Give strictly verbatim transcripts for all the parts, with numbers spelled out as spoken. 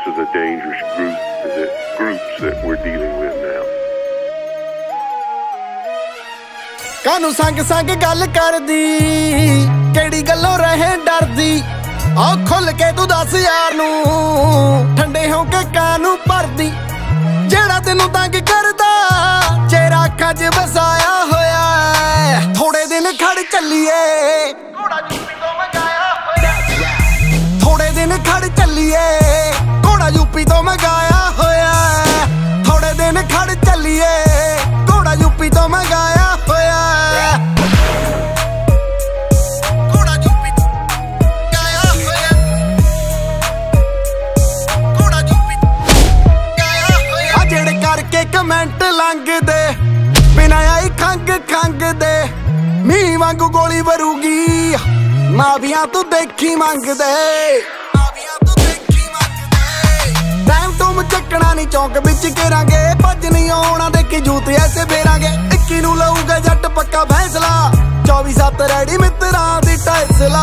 of the dangerous group that groups that we're dealing with now. कानू संग संग गल करदी केड़ी गल्लों रहे डरदी आ खुल के तू दस यार नू ठंडे हो के कानू भरदी जेड़ा तेनू तंग करदा चेहरा अखां च वसाया होया थोड़े दिन खड़ चलिए घोड़ा यूपी तो मंगाया होया थोड़े दिन खड़ चलिए घोड़ा यूपी तो मंगाया होया थोड़े दिन खड़ चलिए घोड़ा यूपी तो मंगाया होया कमेंट लंघ दे बिना आई खंग खंग दे मी वांगू गोली वरूगी माविया तू देखी मंग दे टाइम तुम चकना नहीं चौंक बिच करांगे भज नहीं आना देखी जूत ऐसे फेरांगे इक्की नू लऊगा जट पक्का फैसला चौबी सत्त रेडी मित्रा दी टैसला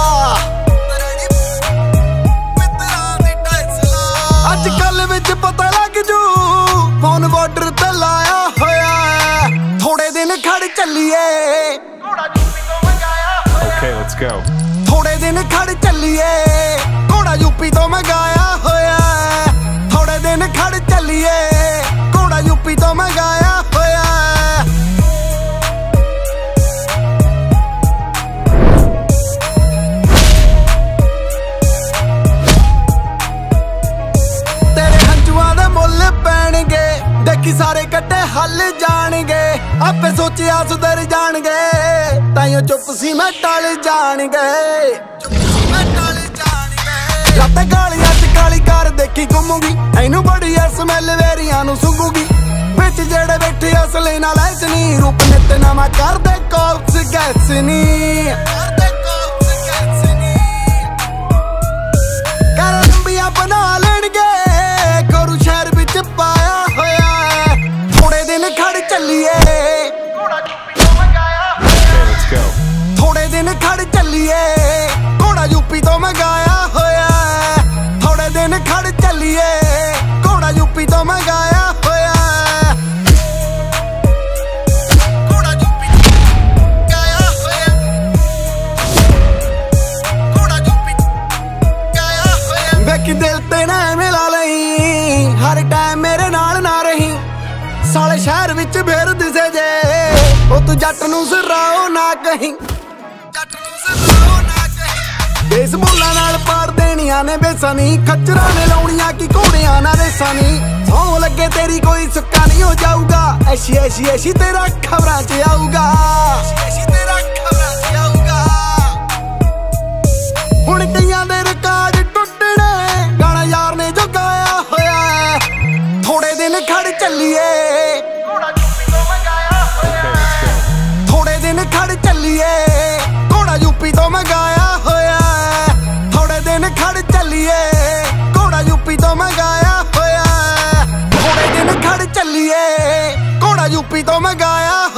अज कल विच पता लग जू फोन बॉर्डर ते लाया होया थोड़े दिन खड़ चलिए घोड़ा यूपी तो मंगाया होया Okay, let's go. थोड़े दिन खड़ चलिए घोड़ा यूपी तो मंगाया होया थोड़े दिन खड़ चलिए घोड़ा यूपी तो मंगाया होया तेरे हंजुआं दे मुੱਲ पैणगे देखी सारे कट्टे हल जाणगे आपे सोचिया सुधर जाणगे ताइयों चुप सी मैं टल जाणगे रात गालियां च काली कार देखी घुमूगी ऐनू बड़ी ऐ स्मैल वेरियां नू सुंघूगी बिच जेड़े बैठे असले नाल ऐसनी रूप नित नवा कर दे कॉप्स गैसनी कर लंबियां बना लेणगे करू शहर बिच पाया होया थोड़े दिन खड़ चलिए घोड़ा यूपी तो मंगाया Okay, let's go. थोड़े दिन खड़ चलिए घोड़ा यूपी तो मंगाया होया थोड़े दिन खड़ चलिए घोड़ा यूपी तो मंगाया होया घोड़ा यूपी मंगाया होया घोड़ा यूपी मंगाया होया वेखी दिल ते ना मिला लई हर टाइम मेरे नाल ना रही साले शहर विच फेर दिसे जे ओ तू जट नू सराओ ना कहीं जट नू सराओ ना कहीं बेस बोला नाल पार देनियां ने बेसा नहीं खच्चरां ने लाउणियां की घोड़ियां ना रेसा नहीं सौ लगे तेरी कोई सुक्का नहीं हो जाऊगा ऐसी ऐसी ऐसी तेरा खबरां च आऊगा ऐसी तेरा खबरां च आऊगा हुण कईयां दे रिकार्ड टुटणे गाना यार ने जो गाया होया थोड़े दिन खड़ चलिए घोड़ा यूपी तो मंगाया होया थोड़े दिन खड़ चलिए घोड़ा यूपी तो मंगाया होया थोड़े दिन खड़ चलिए घोड़ा यूपी तो मंगाया होया थोड़े दिन खड़ चलिए घोड़ा यूपी तो मंगाया